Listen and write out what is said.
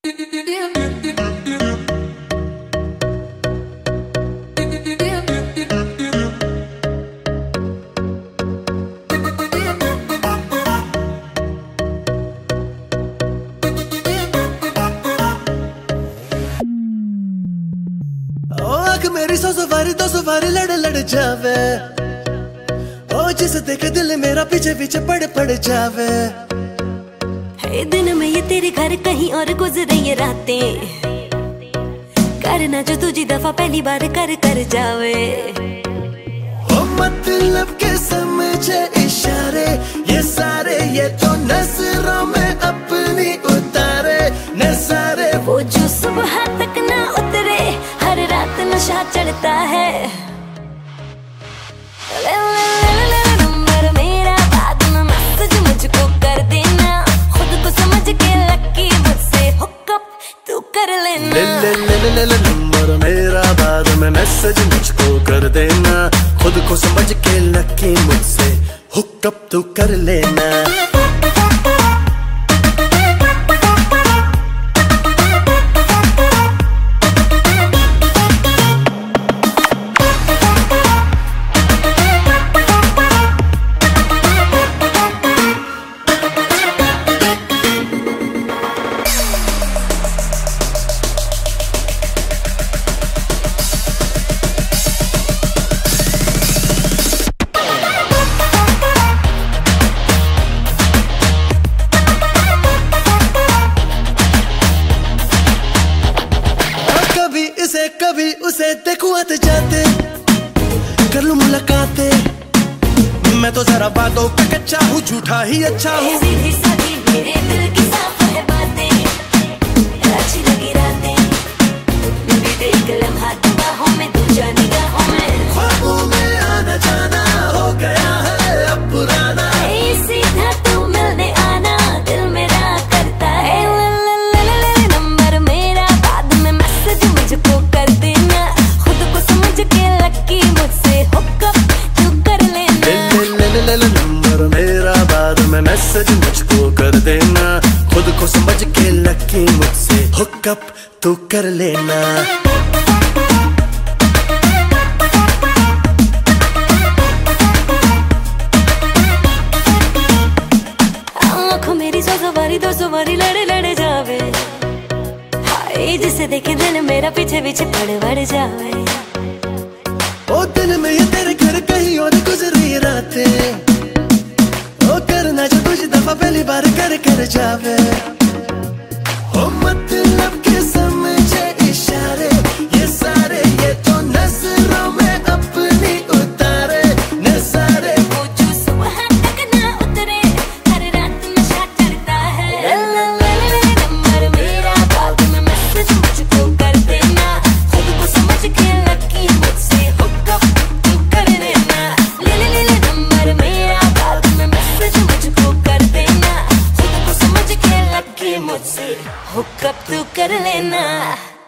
मेरी सौ सवारी दो सवारी लड़ लड़ जावे, ओ जिसे देखे दिल मेरा पीछे पीछे पड़ जावे। है दिन में ये तेरे घर कहीं और गुजरे ये रातें, करना जो तुझी दफा पहली बार कर जावे। ओ मतलब के समझे इशारे ये सारे, ये तो नजरों में अपनी उतारे नजारे। वो जो सुबह तक ना उतरे, हर रात नशा चढ़ता है। ले ले ले ले नंबर मेरा, बाद में मैसेज मुझको कर देना। खुद को समझ के लकी मुझसे हुकअप तू कर लेना। ले ले ले ले ले नंबर मेरा, बाद में मैसेज मुझको कर देना। खुद को समझ के लकी मुझसे हुकअप तू कर लेना। कभी उसे देखूं आते जाते, कर लूं मुलाकातें। मैं तो जरा बातों पे कच्चा हूँ, झूठा ही अच्छा हूँ। सीधी सादी मेरे दिल की साफ है बातें, अच्छी लगी रातें। बीते एक लम्हा बाहों में, दूजा निगाहों में। ख्वाबों में आना जाना हो गया है अब पुराना। सीधा तू मिलने आना, दिल मेरा करता है। ले नंबर मेरा, बाद में मैसेज मुझको कर देना। खुद को समझ के लकी मुझसे हुकअप तू कर लेना। ले नंबर मेरा, बाद में मैसेज मुझको कर देना। खुद को समझ के लकी मुझसे हुकअप तू कर लेना। आँखों मेरी सौ सवारी दो सवारी लड़ लड़ जावे। हाय जिसे देखे दिल मेरा पीछे पीछे पड़ जावे। ओ दिल में ये तेरे घर कहीं और गुजरी रातें, ओ करना जो तुझे दफा पहली बार कर जावे। ओ मतलब के समझे इशारे ये सारे, ये तो नजरों में अपनी उतारे नजारे। वो जो सुबह तक ना उतरे, हर रात नशा चढ़ता है। नंबर मेरा, बाद में मैसेज मुझको कर देना। खुद को समझ के लकी मुझसे हुकअप तू कर लेना। ले नंबर मेरा, बाद में मैसेज मुझको कर देना। खुद को समझ के लकी मुझसे हुकअप तू कर लेना।